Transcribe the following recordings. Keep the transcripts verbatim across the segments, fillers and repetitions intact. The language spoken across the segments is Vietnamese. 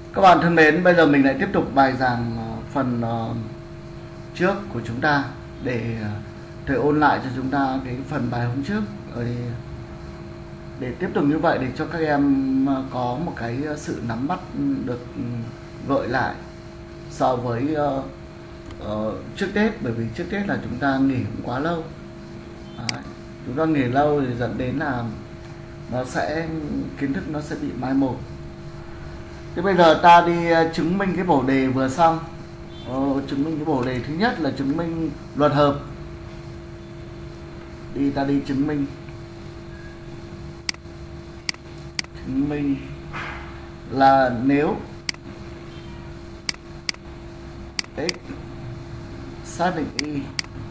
Các bạn thân mến, bây giờ mình lại tiếp tục bài giảng phần trước của chúng ta để thầy ôn lại cho chúng ta cái phần bài hôm trước, rồi để tiếp tục như vậy để cho các em có một cái sự nắm bắt được gợi lại so với uh, uh, trước Tết, bởi vì trước Tết là chúng ta nghỉ cũng quá lâu. Đấy, chúng ta nghỉ lâu thì dẫn đến là nó sẽ kiến thức nó sẽ bị mai một. Thế bây giờ ta đi chứng minh cái bổ đề vừa xong. Ờ, chứng minh cái bổ đề thứ nhất là chứng minh luật hợp. Đi ta đi chứng minh chứng minh là nếu x xác định y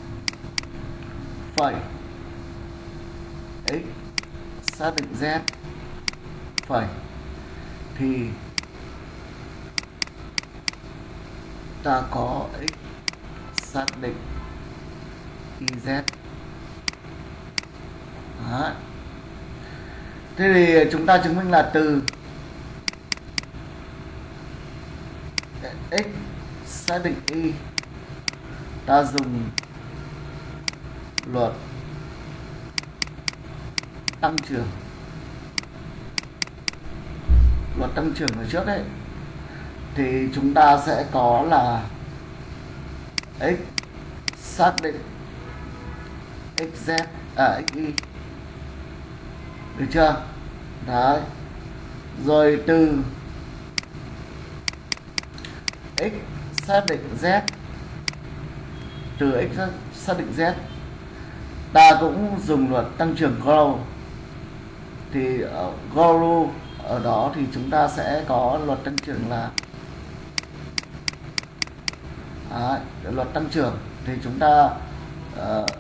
phẩy x xác định z phẩy thì ta có x xác định y/z. Đó. Thế thì chúng ta chứng minh là từ x xác định y ta dùng luật tăng trưởng, luật tăng trưởng ở trước đấy, thì chúng ta sẽ có là x xác định xz à xy, được chưa? Đấy. Rồi từ x xác định z, từ x xác định z ta cũng dùng luật tăng trưởng Gauss, thì ở Gauss ở đó thì chúng ta sẽ có luật tăng trưởng là Đấy, luật tăng trưởng thì chúng ta uh,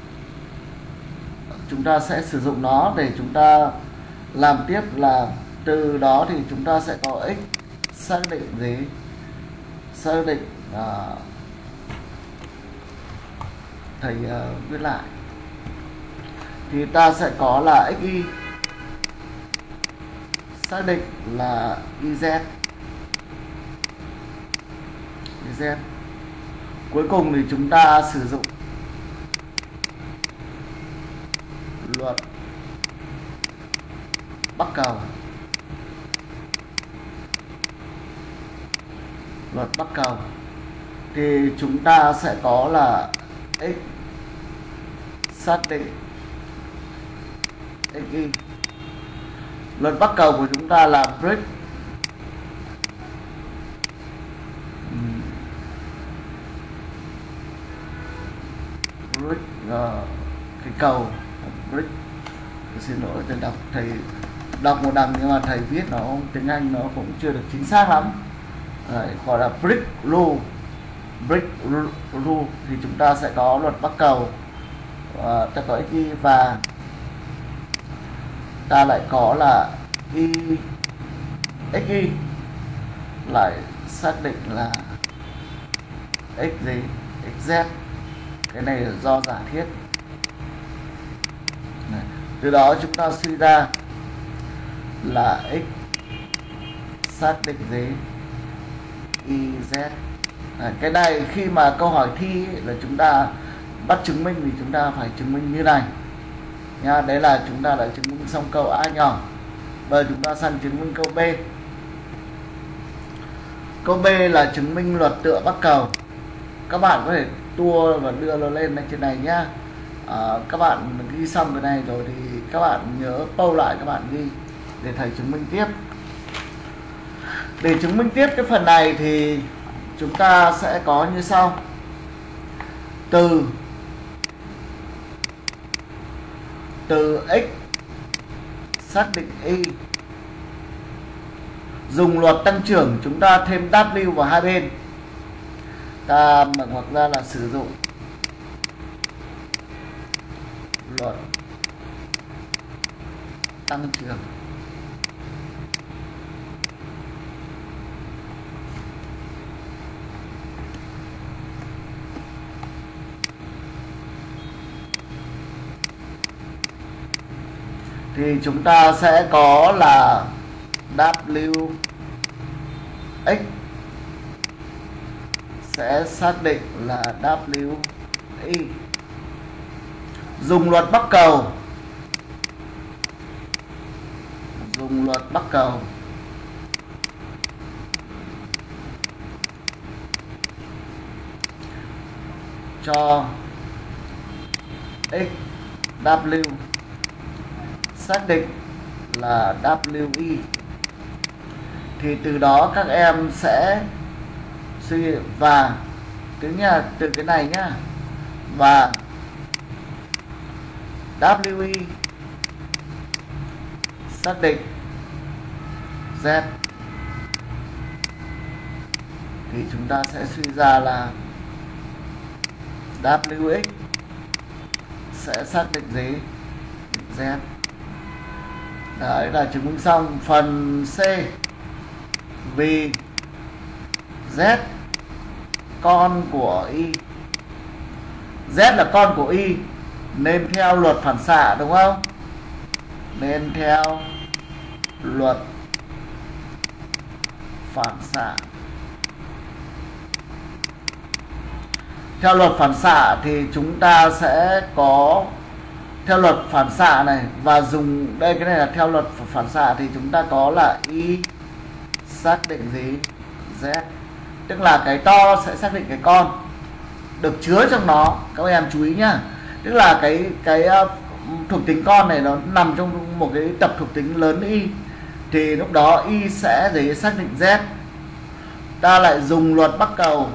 chúng ta sẽ sử dụng nó để chúng ta làm tiếp, là từ đó thì chúng ta sẽ có x xác định gì, xác định uh, thầy uh, viết lại thì ta sẽ có là xy xác định là iz iz. Cuối cùng thì chúng ta sử dụng luật bắc cầu, luật bắc cầu thì chúng ta sẽ có là x xác định xy. Luật bắc cầu của chúng ta là break break uh, cái cầu break. Xin lỗi, thầy đọc thầy đọc một đằng nhưng mà thầy viết nó tiếng Anh nó cũng chưa được chính xác lắm. Đấy, gọi là break rule, break rule thì chúng ta sẽ có luật bắc cầu, uh, ta có xy và ta lại có là y xy lại xác định là x gì xz. Cái này là do giả thiết. Này, từ đó chúng ta suy ra là x xác định gì y/z. À, cái này khi mà câu hỏi thi ấy, là chúng ta bắt chứng minh thì chúng ta phải chứng minh như này nha. Đấy là chúng ta đã chứng minh xong câu A nhỏ. Bây giờ chúng ta sang chứng minh câu B. Câu B là chứng minh luật tựa bắc cầu. Các bạn có thể tua và đưa nó lên trên này nhá. À, các bạn ghi xong cái này rồi thì các bạn nhớ pause lại, các bạn ghi để thầy chứng minh tiếp. Để chứng minh tiếp cái phần này thì chúng ta sẽ có như sau. Từ từ x xác định y dùng luật tăng trưởng, chúng ta thêm w vào hai bên, ta mở ngoặc ra là sử dụng luật tăng trưởng. Thì chúng ta sẽ có là W x sẽ xác định là W y. Dùng luật Bắc cầu. Dùng luật Bắc cầu. Cho x W xác định là W y, thì từ đó các em sẽ suy và từ nha từ cái này nhá, và W y xác định Z, thì chúng ta sẽ suy ra là W x sẽ xác định gì? Z. Đấy là chứng minh xong. Phần C, vì Z con của y, Z là con của y nên theo luật phản xạ, đúng không? Nên theo luật phản xạ. Theo luật phản xạ thì chúng ta sẽ có theo luật phản xạ này, và dùng đây, cái này là theo luật phản xạ, thì chúng ta có là y xác định gì? Z. Tức là cái to sẽ xác định cái con được chứa trong nó. Các em chú ý nhá. Tức là cái cái uh, thuộc tính con này nó nằm trong một cái tập thuộc tính lớn y, thì lúc đó y sẽ gì? Xác định Z. Ta lại dùng luật Bắc cầu.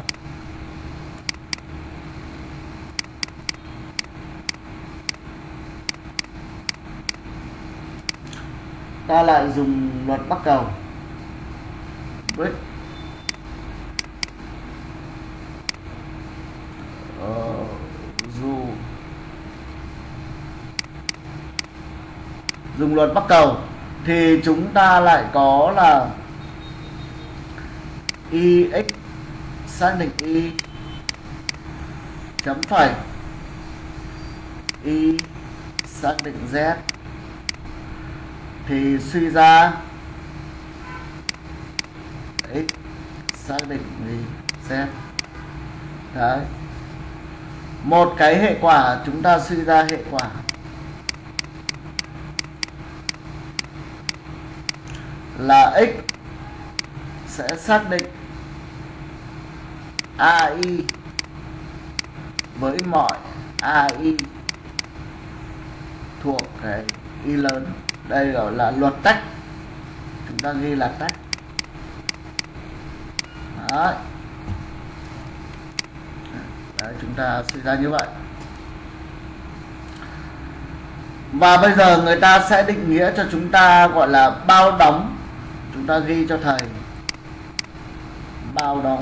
Ta lại dùng luật Bắc cầu với ờ, dù dùng luật Bắc cầu thì chúng ta lại có là y x xác định y chấm phẩy y xác định Z, thì suy ra x xác định gì? Z. Đấy, một cái hệ quả chúng ta suy ra hệ quả là x sẽ xác định a i với mọi a i thuộc cái y lớn. Đây gọi là luật tách, chúng ta ghi là tách. Đấy. Đấy, chúng ta suy ra như vậy. Và bây giờ người ta sẽ định nghĩa cho chúng ta gọi là bao đóng. Chúng ta ghi cho thầy bao đóng.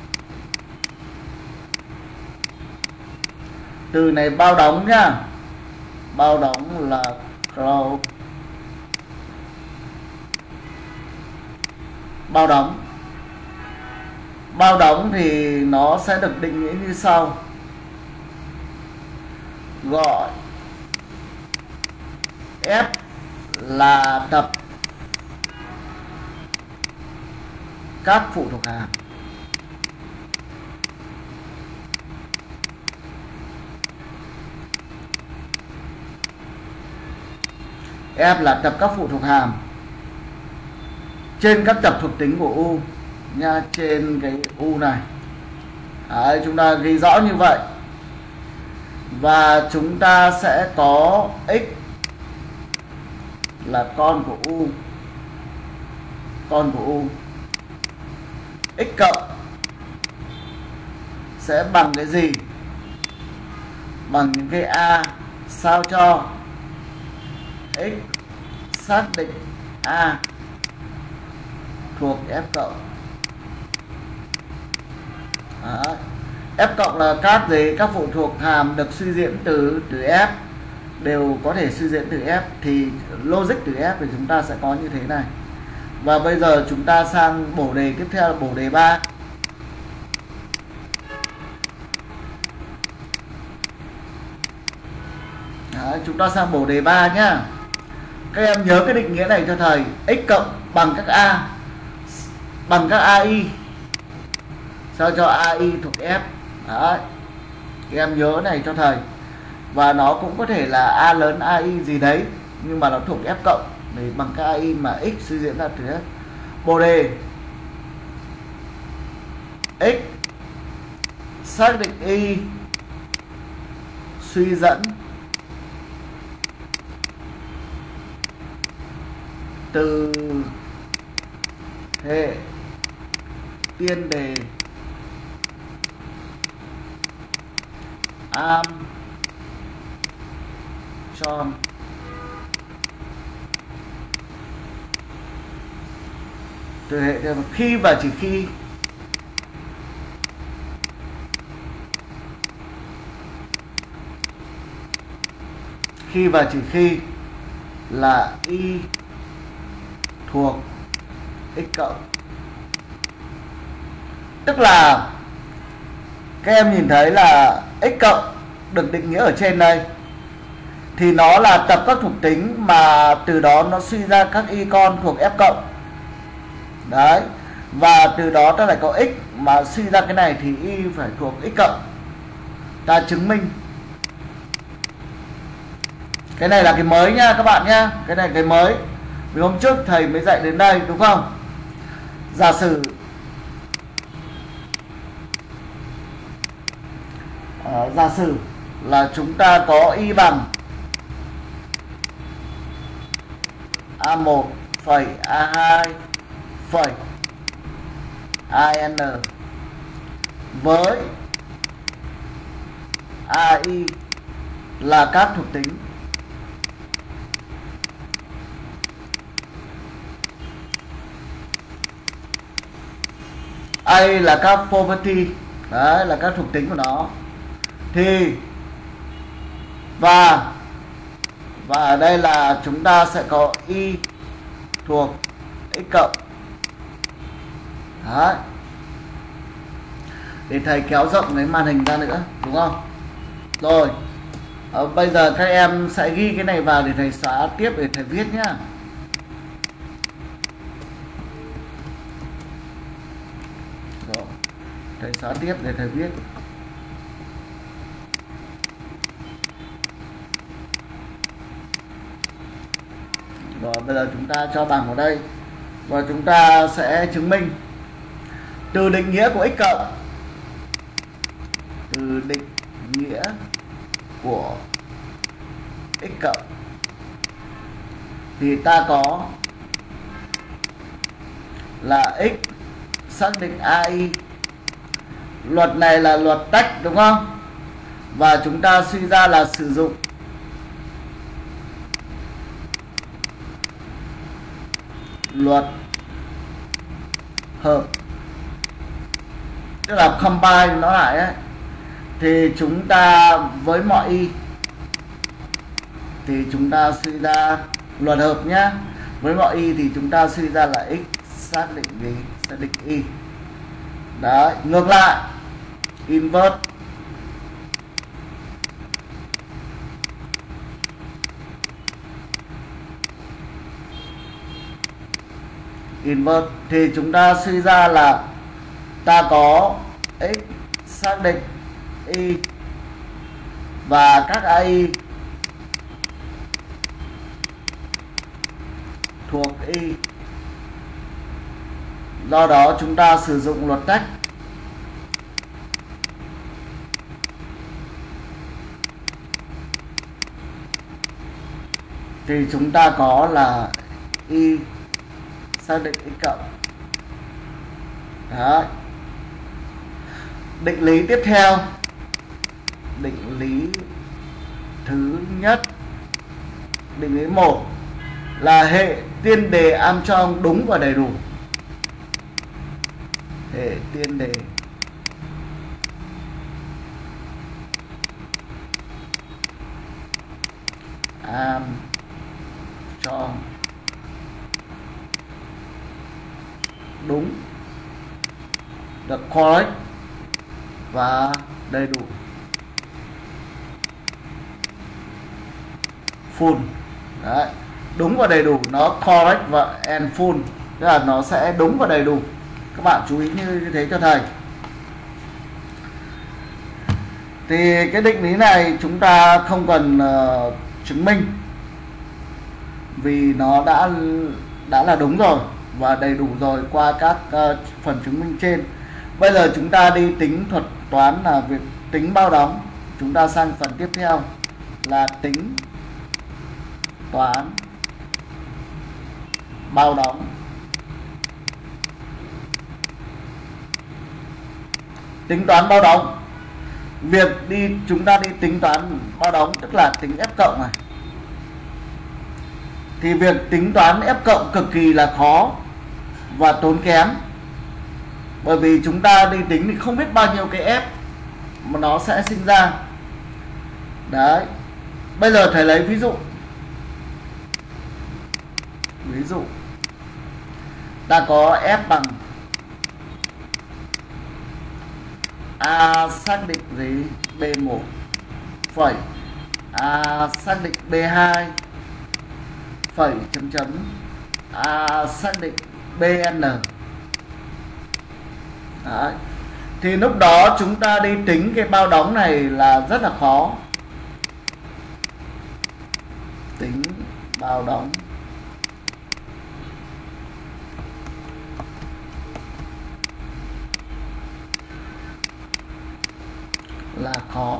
Từ này bao đóng nhá. Bao đóng là close. Bao đóng. Bao đóng thì nó sẽ được định nghĩa như sau. Gọi F là tập các phụ thuộc hàm. F là tập các phụ thuộc hàm trên các tập thuộc tính của U nha, trên cái U này. Đấy, chúng ta ghi rõ như vậy. Và chúng ta sẽ có x là con của U, con của U, x cộng sẽ bằng cái gì? Bằng những cái a sao cho x xác định a thuộc F cộng. Đó. F cộng là các gì? Các phụ thuộc hàm được suy diễn từ từ F đều có thể suy diễn từ F, thì logic từ F thì chúng ta sẽ có như thế này. Và bây giờ chúng ta sang bổ đề tiếp theo là bổ đề ba. Đấy, chúng ta sang bổ đề ba nhá. Các em nhớ cái định nghĩa này cho thầy. X cộng bằng các a bằng các a i, sao cho a i thuộc F. Đấy, các em nhớ này cho thầy. Và nó cũng có thể là a lớn a i gì đấy, nhưng mà nó thuộc F cộng để bằng các a i mà x suy diễn ra từ F. Bộ đề x xác định y suy dẫn từ hệ tiên đề am tròn từ hệ khi và chỉ khi khi và chỉ khi là y thuộc x cộng. Tức là các em nhìn thấy là x cộng được định nghĩa ở trên đây thì nó là tập các thuộc tính mà từ đó nó suy ra các y con thuộc F cộng. Đấy, và từ đó ta lại có x mà suy ra cái này thì y phải thuộc x cộng. Ta chứng minh cái này là cái mới nha các bạn nhá, cái này cái mới vì hôm trước thầy mới dạy đến đây đúng không. Giả sử à, giả sử là chúng ta có y bằng a một phẩy a hai phẩy an với ai là các thuộc tính A là các property, đấy là các thuộc tính của nó. Thì và và ở đây là chúng ta sẽ có y thuộc x cộng. Đấy, để thầy kéo rộng cái màn hình ra nữa đúng không. Rồi à, bây giờ các em sẽ ghi cái này vào để thầy xóa tiếp để thầy viết nhá. Rồi, thầy xóa tiếp để thầy viết. Rồi bây giờ chúng ta cho bằng vào đây và chúng ta sẽ chứng minh từ định nghĩa của x cộng, từ định nghĩa của x cộng thì ta có là x xác định ai. Luật này là luật tách đúng không, và chúng ta suy ra là sử dụng luật hợp, tức là combine nó lại ấy, thì chúng ta với mọi y thì chúng ta suy ra luật hợp nhá, với mọi y thì chúng ta suy ra là x xác định gì, xác định y. Đấy, ngược lại inverse inverse thì chúng ta suy ra là ta có x xác định y và các ai thuộc y. Do đó chúng ta sử dụng luật tách thì chúng ta có là y xác định x cộng. Đấy. Định lý tiếp theo, định lý thứ nhất, định lý một là hệ tiên đề Armstrong đúng và đầy đủ. Hệ tiên đề Armstrong đúng, được correct và đầy đủ, full. Đấy, đúng và đầy đủ, nó correct và and full, tức là nó sẽ đúng và đầy đủ. Các bạn chú ý như thế cho thầy. Thì cái định lý này chúng ta không cần uh, chứng minh, vì nó đã đã là đúng rồi và đầy đủ rồi qua các uh, phần chứng minh trên. Bây giờ chúng ta đi tính thuật toán là việc tính bao đóng. Chúng ta sang phần tiếp theo là tính toán bao đóng. Tính toán bao đóng, việc đi chúng ta đi tính toán bao đóng tức là tính f cộng này, thì việc tính toán f cộng cực kỳ là khó và tốn kém, bởi vì chúng ta đi tính thì không biết bao nhiêu cái f mà nó sẽ sinh ra. Đấy, bây giờ thầy lấy ví dụ. Ví dụ ta có f bằng a xác định gì b một phẩy a xác định b hai phẩy chấm chấm a xác định bn. Đấy. Thì lúc đó chúng ta đi tính cái bao đóng này là rất là khó. Tính bao đóng là khó,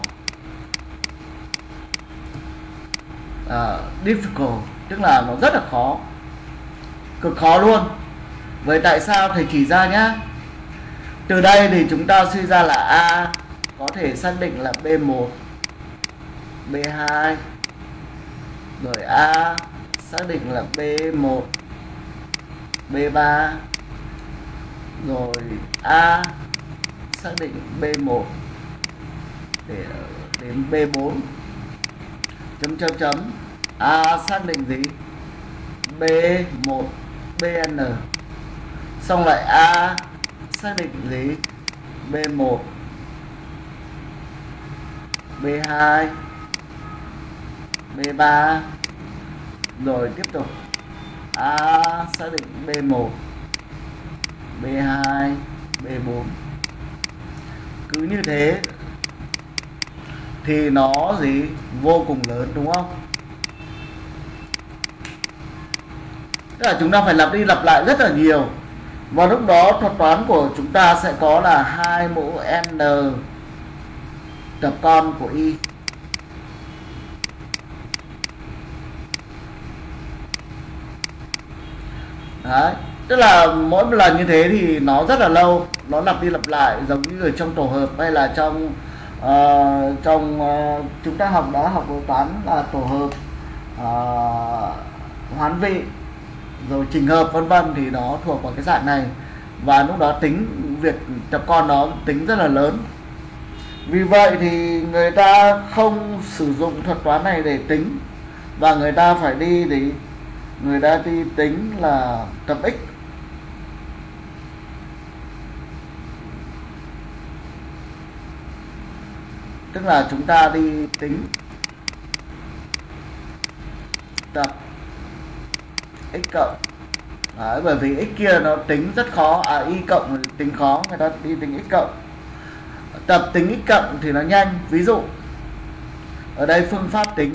à, difficult tức là nó rất là khó, cực khó luôn. Vậy tại sao thầy chỉ ra nhá. Từ đây thì chúng ta suy ra là A có thể xác định là b một, b hai, rồi A xác định là b một, b ba, rồi A xác định b một để đến b bốn, chấm chấm chấm A xác định gì b một bn, xong lại A xác định gì b một, b hai, b ba, rồi tiếp tục A xác định b một, b hai, b bốn. Cứ như thế thì nó gì vô cùng lớn, đúng không? Tức là chúng ta phải lặp đi lặp lại rất là nhiều, và lúc đó thuật toán của chúng ta sẽ có là hai mũ n tập con của y. Đấy, tức là mỗi một lần như thế thì nó rất là lâu, nó lặp đi lặp lại, giống như ở trong tổ hợp hay là trong uh, trong uh, chúng ta học đã học toán là tổ hợp, uh, hoán vị, rồi trình hợp vân vân, thì nó thuộc vào cái dạng này, và lúc đó tính việc tập con nó tính rất là lớn. Vì vậy thì người ta không sử dụng thuật toán này để tính, và người ta phải đi để người ta đi tính là tập x. Tức là chúng ta đi tính tập x cộng. Đấy, bởi vì x kia nó tính rất khó, à y cộng tính khó, người ta đi tính x cộng. Tập tính x cộng thì nó nhanh. Ví dụ ở đây phương pháp tính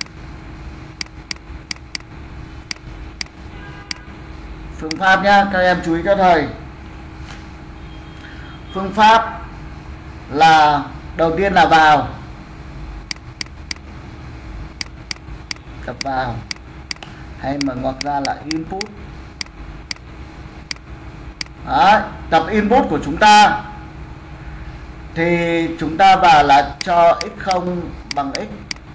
phương pháp nhá, các em chú ý cho thầy. Phương pháp là đầu tiên là vào, tập vào, hay mà ngoặc ra là input. Đấy, tập input của chúng ta thì chúng ta vào là cho x không bằng x.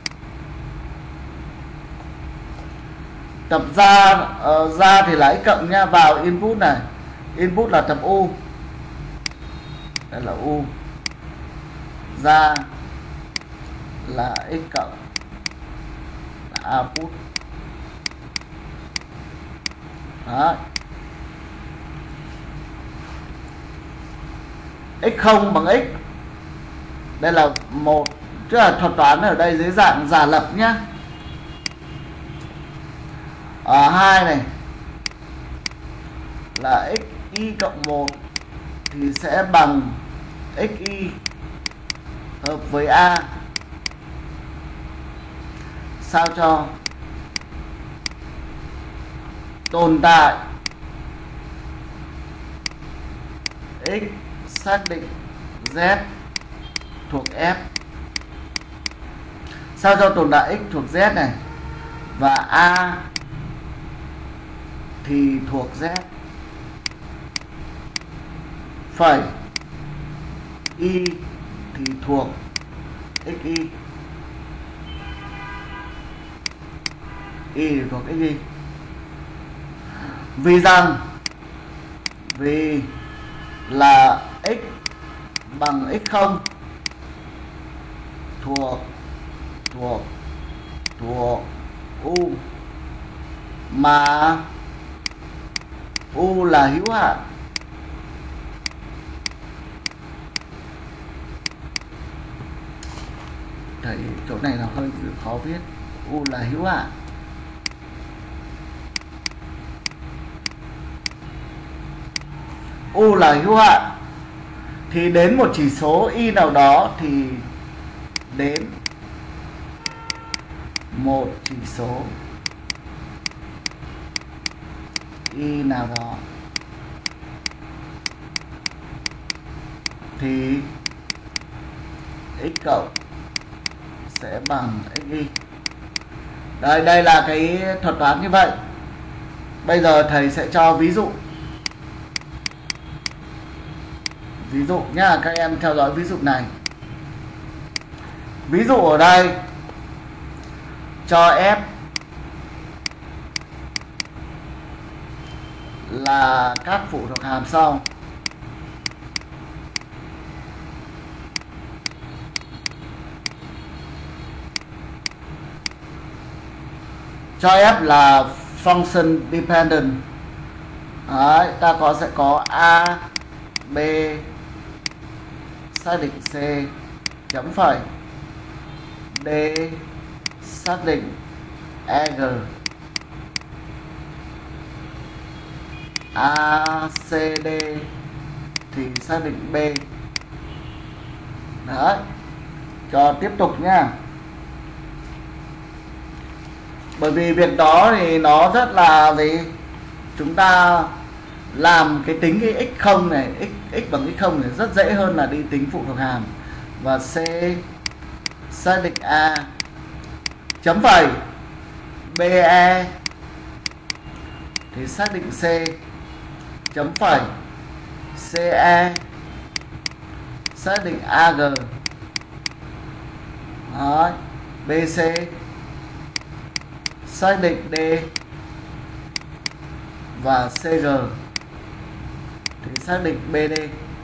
Tập ra uh, ra thì là x cộng nha, vào input này, input là tập u, đây là u, ra là x cộng là output. Đó, x không bằng x, đây là một, tức là thuật toán ở đây dưới dạng giả lập nhá. Ở hai này là x y cộng một thì sẽ bằng xy hợp với a, sao cho tồn tại x xác định z thuộc F, sao cho tồn tại x thuộc z này, và a thì thuộc z, phẩy y thì thuộc xy, y thì thuộc xy. Vì rằng vì là x bằng x không thuộc thuộc thuộc u, mà u là hữu hạn, thầy chỗ này là hơi khó viết, u là hữu hạn, u là hữu hạn thì đến một chỉ số y nào đó, thì đến một chỉ số y nào đó thì x cộng sẽ bằng xy. Đây, đây là cái thuật toán như vậy. Bây giờ thầy sẽ cho ví dụ. Ví dụ nhá, các em theo dõi ví dụ này. Ví dụ ở đây cho f là các phụ thuộc hàm sau. Cho f là function dependent. Đấy, ta có sẽ có a, b xác định c chấm phẩy, d xác định eg, a, c, d thì xác định b. Đấy, cho tiếp tục nhá. Bởi vì việc đó thì nó rất là gì, chúng ta làm cái tính cái x không này, x x bằng x không này rất dễ hơn là đi tính phụ thuộc hàm. Và c xác định a chấm phẩy, be thì xác định c chấm phẩy, ce xác định ag. Đấy, bc xác định d và cg thì xác định bd.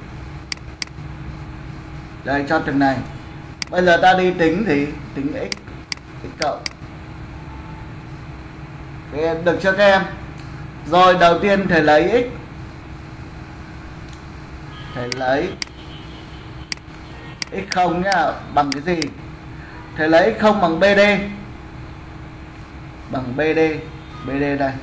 Đây, cho từng này. Bây giờ ta đi tính thì tính x, x cộng. Thế được chưa các em? Rồi, đầu tiên thầy lấy x, thầy lấy x không nhá, bằng cái gì? Thầy lấy x không bằng bd, bằng bd, bd đây,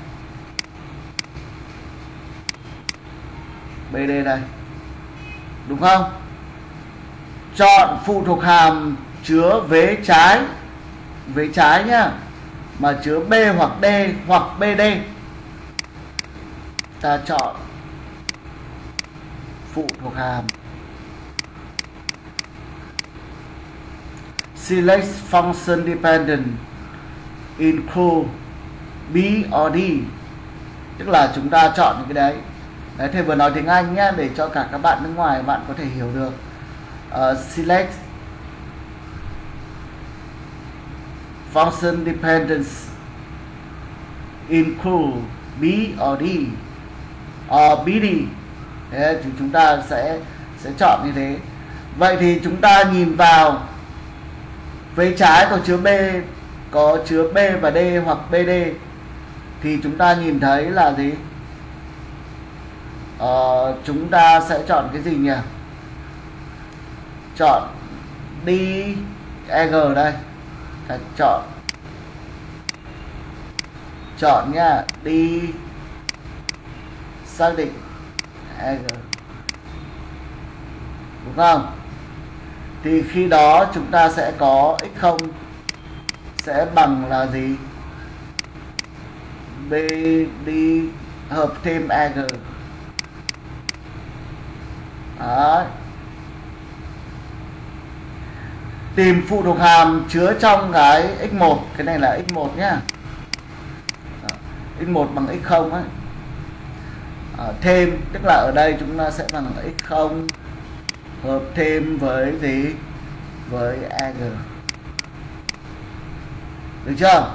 bd đây, đúng không? Chọn phụ thuộc hàm chứa vế trái, vế trái nhá, mà chứa b hoặc d hoặc bd. Ta chọn phụ thuộc hàm select function dependent include b or d, tức là chúng ta chọn những cái đấy. Đấy, thầy vừa nói tiếng Anh nhé, để cho cả các bạn nước ngoài bạn có thể hiểu được. Uh, select function dependence include b or d or bd. Thế thì chúng ta sẽ sẽ chọn như thế. Vậy thì chúng ta nhìn vào vế trái có chứa b, có chứa b và d hoặc bd, thì chúng ta nhìn thấy là gì? Ờ, chúng ta sẽ chọn cái gì nhỉ? Chọn đi eg đây. Ta chọn chọn nhá, đi xác định eg đúng không? Thì khi đó chúng ta sẽ có x không sẽ bằng là gì? B đi hợp thêm e giê. Đấy. Tìm phụ thuộc hàm chứa trong cái x một, cái này là x một nhá. Đó. x một bằng x không ấy. À, thêm tức là ở đây chúng ta sẽ bằng x không hợp thêm với gì? Với e giê. Được chưa?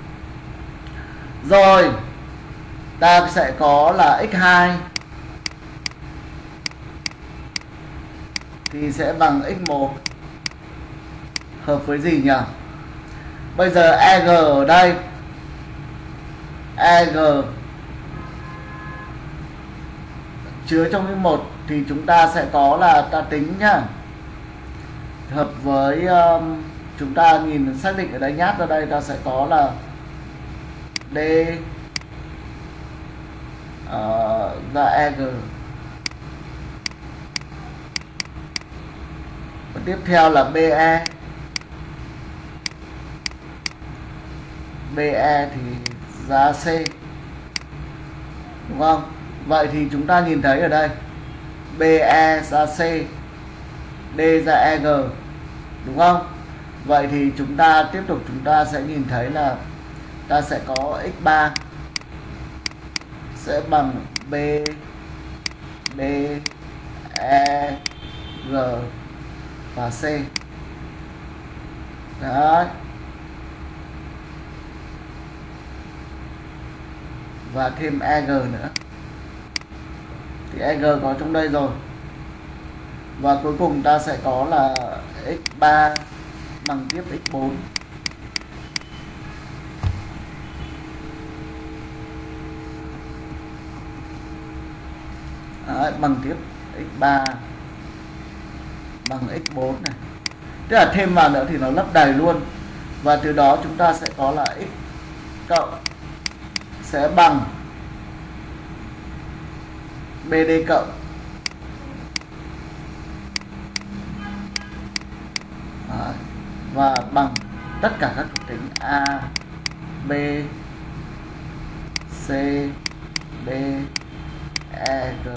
Rồi ta sẽ có là x hai thì sẽ bằng x một hợp với gì nhỉ? Bây giờ e giê ở đây, e giê chứa trong x một thì chúng ta sẽ có là ta tính nhá, hợp với um, chúng ta nhìn xác định ở đây, nhát ra đây ta sẽ có là d uh, ra e giê. Và tiếp theo là be. be thì ra c, đúng không? Vậy thì chúng ta nhìn thấy ở đây be ra c, d ra e giê, đúng không? Vậy thì chúng ta tiếp tục chúng ta sẽ nhìn thấy là ta sẽ có x ba sẽ bằng b d e g và c. Đấy. Và thêm e giê nữa. Thì e giê có trong đây rồi. Và cuối cùng ta sẽ có là x ba bằng tiếp x bốn. Đấy, bằng tiếp x ba bằng x bốn này. Tức là thêm vào nữa thì nó lấp đầy luôn. Và từ đó chúng ta sẽ có là x cộng sẽ bằng bd cộng Đấy. Và bằng tất cả các thuộc tính a, b, c, d, e, g.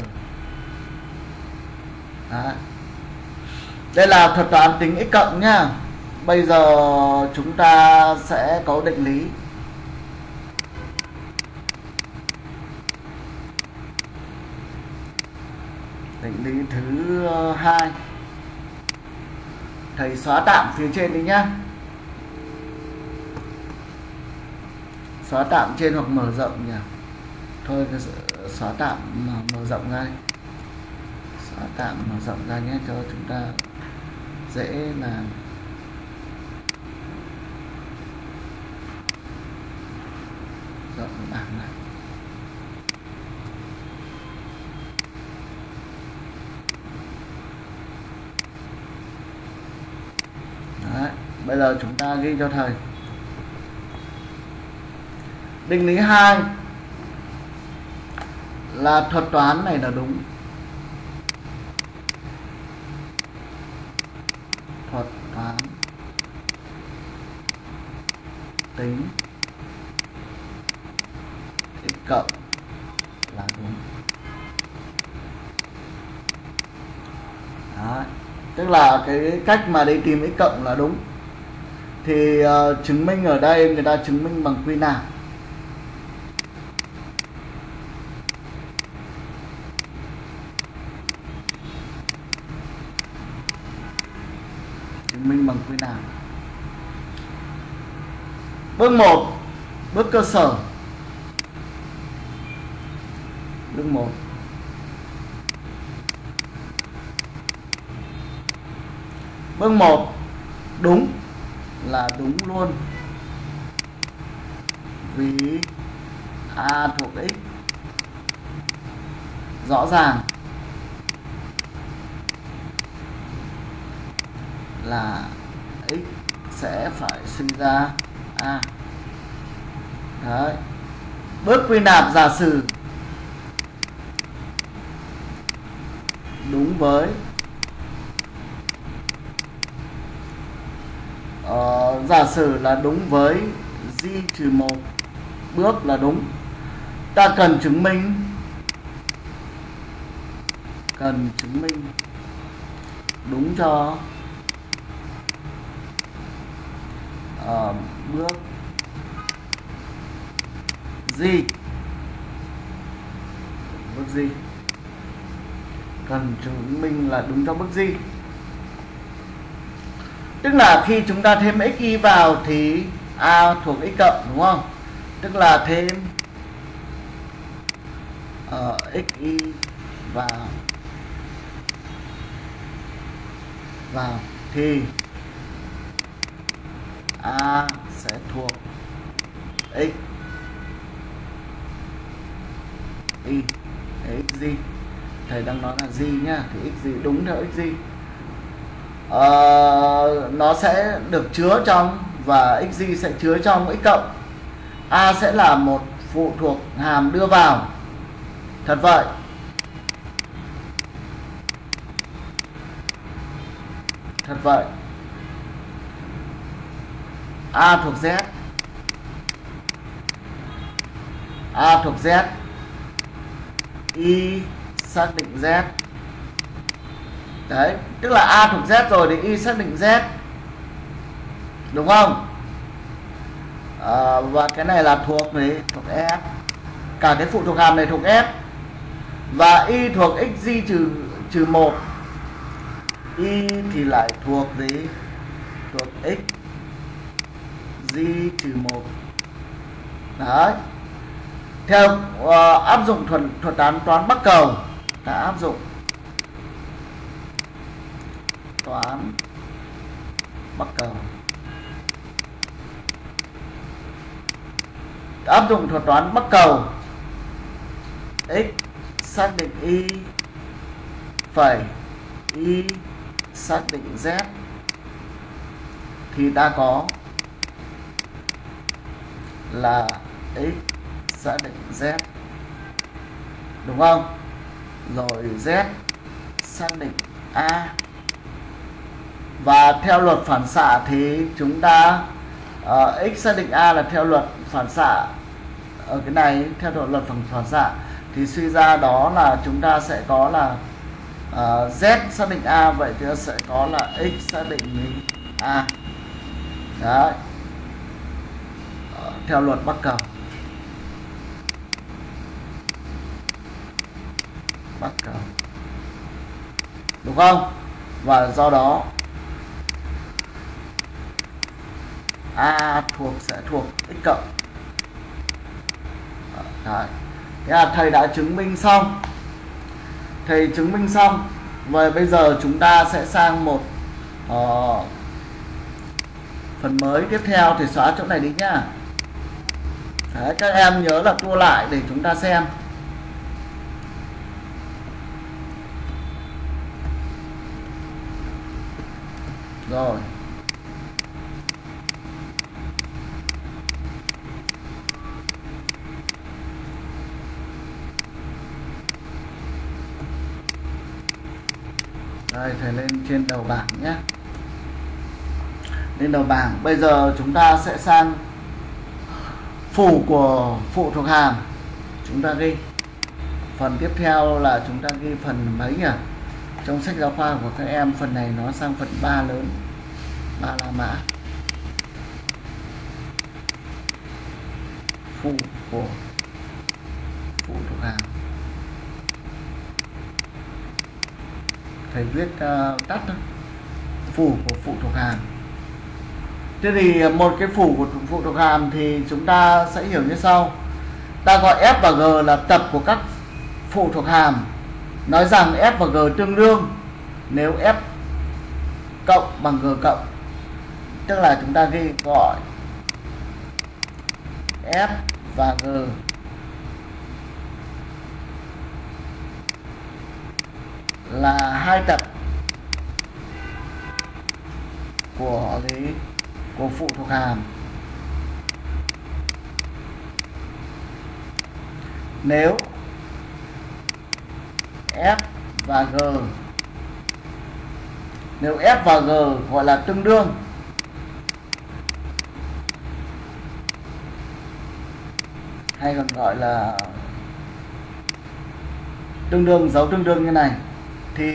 Đấy. Đây là thuật toán tính x cộng nhá. Bây giờ chúng ta sẽ có định lý. Định lý thứ hai. Thầy xóa tạm phía trên đi nhá. Xóa tạm trên hoặc mở rộng nhỉ. Thôi xóa tạm mở rộng ra. Xóa tạm mở rộng ra nhé cho chúng ta dễ làm. Rộng bảng này. Đấy, bây giờ chúng ta ghi cho thầy. Định lý hai là thuật toán này là đúng. Thuật toán tính x cộng là đúng. Đấy. Tức là cái cách mà đi tìm x cộng là đúng. Thì uh, chứng minh ở đây người ta chứng minh bằng quy nào? Chứng minh bằng quy nào? Bước một, bước cơ sở. Bước một. Bước một đúng là đúng luôn vì a thuộc x rõ ràng là x sẽ phải sinh ra a. Đấy. Bước quy nạp giả sử đúng với giả sử là đúng với J trừ một bước là đúng, ta cần chứng minh cần chứng minh đúng cho uh, bước J bước J cần chứng minh là đúng cho bước J. Tức là khi chúng ta thêm xy vào thì A thuộc x cộng, đúng không? Tức là thêm uh, xy vào vào thì A sẽ thuộc x y xy. Thầy đang nói là J nhá, thì x gì đúng theo x gì. Ờ, nó sẽ được chứa trong và x gì sẽ chứa trong x cộng. A sẽ là một phụ thuộc hàm đưa vào. Thật vậy. Thật vậy. A thuộc Z. A thuộc Z. Y xác định Z. Đấy, tức là A thuộc Z rồi thì Y xác định Z, đúng không? À, và cái này là thuộc gì? Thuộc F. Cả cái phụ thuộc hàm này thuộc F. Và Y thuộc xy trừ trừ một. Y thì lại thuộc gì? Thuộc x J trừ một. Đấy. Theo uh, áp dụng thuật thuật toán toán Bắc cầu, ta áp dụng toán Bắc cầu. Áp dụng thuật toán Bắc cầu, x xác định y phẩy y xác định z thì ta có là x xác định z, đúng không? Rồi z xác định a. Và theo luật phản xạ thì chúng ta uh, x xác định a là theo luật phản xạ. Ở cái này theo luật phản phản xạ thì suy ra đó là chúng ta sẽ có là uh, z xác định a, vậy thì sẽ có là x xác định a. Đấy. Uh, theo luật Bắc cầu. Bắc cầu. Đúng không? Và do đó A thuộc sẽ thuộc x cộng. Đấy. Thế là thầy đã chứng minh xong. Thầy chứng minh xong. Và bây giờ chúng ta sẽ sang một uh, phần mới tiếp theo. Thì xóa chỗ này đi nhá. Đấy, các em nhớ là tua lại để chúng ta xem. Rồi. Đây, thầy lên trên đầu bảng nhé. Lên đầu bảng. Bây giờ chúng ta sẽ sang phủ của phụ thuộc hàm. Chúng ta ghi. Phần tiếp theo là chúng ta ghi phần mấy nhỉ? Trong sách giáo khoa của các em phần này nó sang phần ba lớn. Ba La Mã. Phủ của phụ thuộc hàm. Thầy viết uh, tắt thôi. Phủ của phụ thuộc hàm. Thế thì một cái phủ của phụ thuộc hàm thì chúng ta sẽ hiểu như sau. Ta gọi F và G là tập của các phụ thuộc hàm. Nói rằng F và G tương đương nếu F cộng bằng G cộng. Tức là chúng ta ghi gọi F và G là hai tập của gì? Của phụ thuộc hàm. Nếu F và G Nếu F và G gọi là tương đương hay còn gọi là tương đương, dấu tương đương như này thì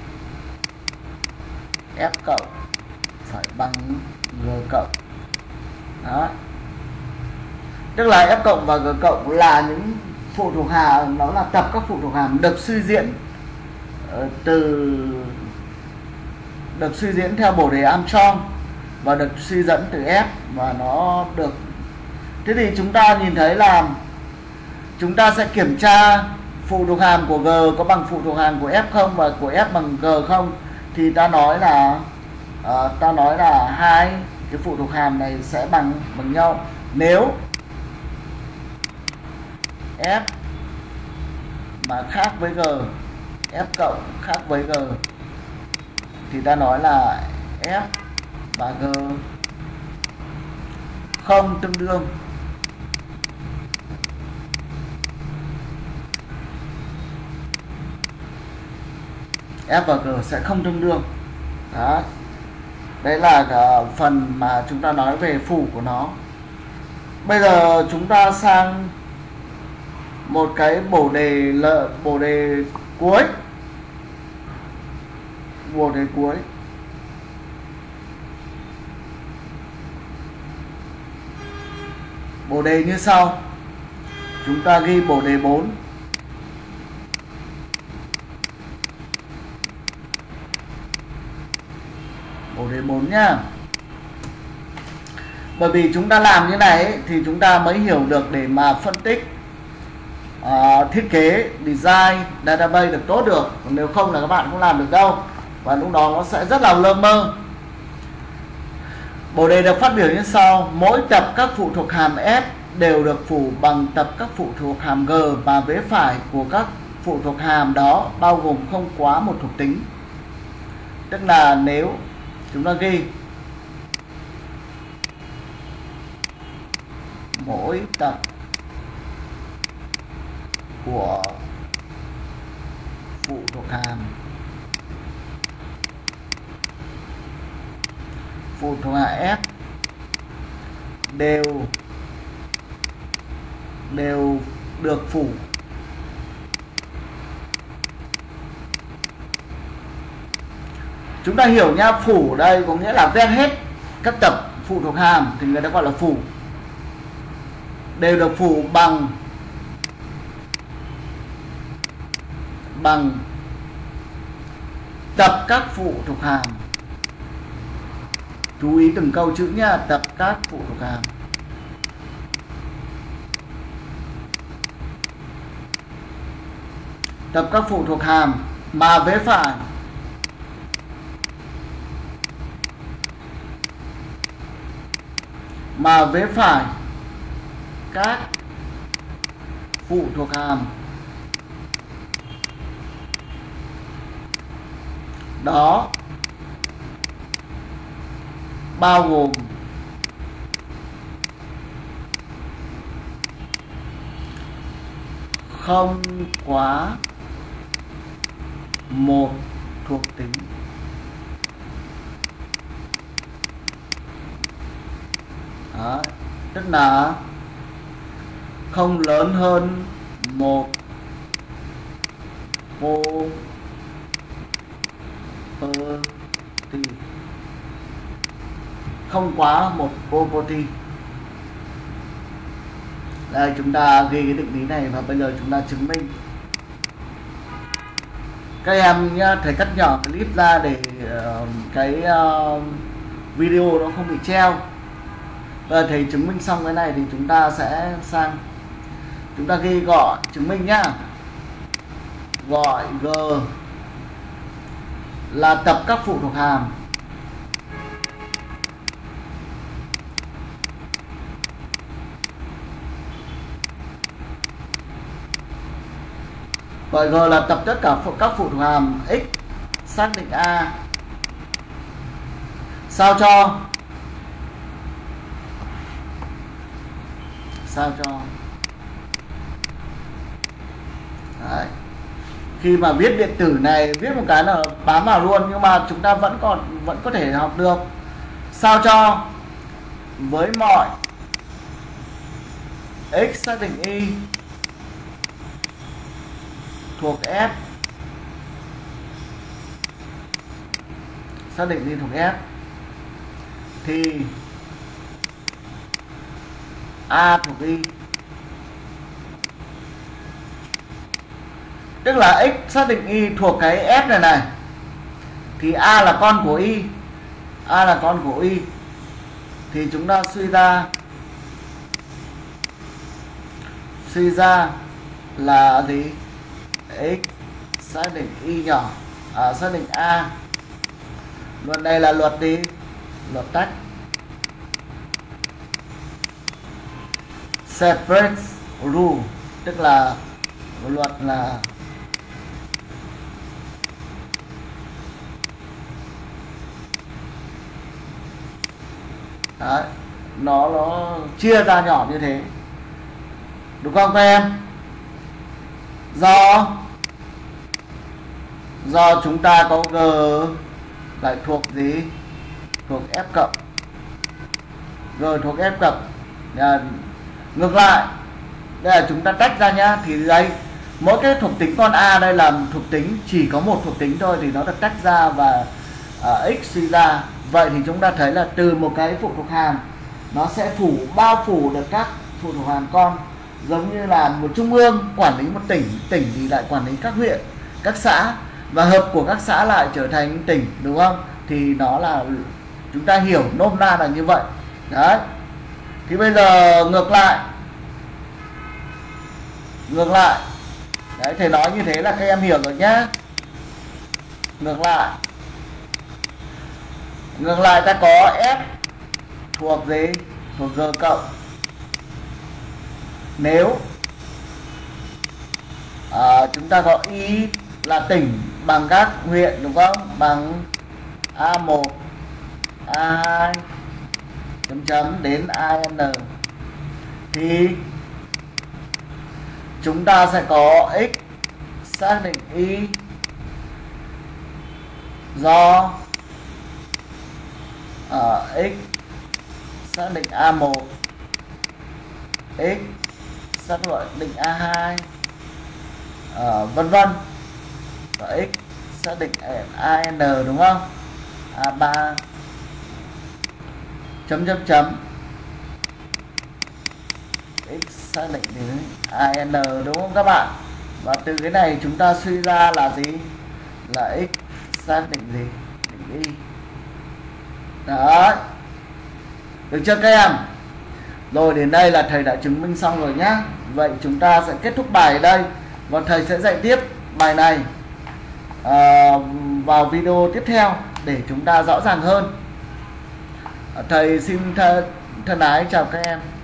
F cộng phải bằng G cộng. Đó. Tức là F cộng và G cộng là những phụ thuộc hàm, nó là tập các phụ thuộc hàm được suy diễn từ được suy diễn theo bổ đề Armstrong và được suy dẫn từ F, và nó được. Thế thì chúng ta nhìn thấy là chúng ta sẽ kiểm tra phụ thuộc hàm của G có bằng phụ thuộc hàm của F không và của F bằng G không, thì ta nói là uh, ta nói là hai cái phụ thuộc hàm này sẽ bằng bằng nhau. Nếu F mà khác với G, F cộng khác với G thì ta nói là F và G không tương đương. F và G sẽ không tương đương. Đó. Đấy là phần mà chúng ta nói về phủ của nó. Bây giờ chúng ta sang một cái bổ đề lợ bổ đề cuối. Bổ đề cuối. Bổ đề như sau. Chúng ta ghi bổ đề bốn. Bổ đề bốn nhá. Bởi vì chúng ta làm như này ấy, thì chúng ta mới hiểu được để mà phân tích, uh, thiết kế, design, database được tốt được. Còn nếu không là các bạn không làm được đâu, và lúc đó nó sẽ rất là lơ mơ. Bổ đề được phát biểu như sau. Mỗi tập các phụ thuộc hàm S đều được phủ bằng tập các phụ thuộc hàm G và vế phải của các phụ thuộc hàm đó bao gồm không quá một thuộc tính. Tức là nếu chúng ta ghi mỗi tập của phụ thuộc hàm phụ thuộc hàm S đều đều được phủ Chúng ta hiểu nha, phủ đây có nghĩa là ven hết các tập phụ thuộc hàm thì người ta gọi là phủ. Đều được phủ bằng bằng tập các phụ thuộc hàm. Chú ý từng câu chữ nha, tập các phụ thuộc hàm. Tập các phụ thuộc hàm mà vế phải mà vế phải các phụ thuộc hàm đó bao gồm không quá một thuộc tính. Đó, tức là không lớn hơn một property, không quá một property. Đây chúng ta ghi cái định lý này và bây giờ chúng ta chứng minh. Các em nhá, thầy cắt nhỏ clip ra để uh, cái uh, video nó không bị treo. Bây giờ thầy chứng minh xong cái này thì chúng ta sẽ sang chúng ta ghi gọi chứng minh nhá. Gọi G là tập các phụ thuộc hàm gọi G là tập tất cả các phụ thuộc hàm X xác định A sao cho sao cho Đấy. Khi mà viết điện tử này viết một cái là bám vào luôn, nhưng mà chúng ta vẫn còn vẫn có thể học được. Sao cho với mọi x xác định y thuộc F, xác định y thuộc F thì A thuộc y. Tức là x xác định y thuộc cái F này này thì A là con của y, A là con của y thì chúng ta suy ra suy ra là gì? X xác định y nhỏ à, xác định A. Luật này là luật gì? Luật tách, separate rule, tức là luật là đấy, nó nó chia ra nhỏ như thế, đúng không các em? Do do chúng ta có G lại thuộc gì? Thuộc F cộng. G thuộc F cộng. À, ngược lại, đây là chúng ta tách ra nhá, thì đây mỗi cái thuộc tính con A đây là thuộc tính chỉ có một thuộc tính thôi thì nó được tách ra và à, x suy ra. Vậy thì chúng ta thấy là từ một cái phụ thuộc hàm nó sẽ phủ bao phủ được các phụ thuộc hàm con, giống như là một trung ương quản lý một tỉnh, tỉnh thì lại quản lý các huyện, các xã, và hợp của các xã lại trở thành tỉnh, đúng không? Thì nó là chúng ta hiểu nôm na là như vậy. Đấy. Thì bây giờ ngược lại, ngược lại, đấy, thầy nói như thế là các em hiểu rồi nhé. Ngược lại, ngược lại ta có F thuộc gì? Thuộc G cộng. Nếu à, chúng ta có Y là tỉnh bằng các huyện, đúng không? Bằng A một, A hai chấm chấm đến A N thì chúng ta sẽ có x xác định y do ở uh, x xác định A một, x xác định A hai, uh, vân vân, và x xác định A N, đúng không? A ba chấm chấm chấm x xác định đến A N, đúng không các bạn? Và từ cái này chúng ta suy ra là gì? Là x xác định gì? Định y. Đấy. Được chưa các em? Rồi, đến đây là thầy đã chứng minh xong rồi nhá. Vậy chúng ta sẽ kết thúc bài ở đây và thầy sẽ dạy tiếp bài này à, vào video tiếp theo để chúng ta rõ ràng hơn. Thầy xin thân, thân ái chào các em.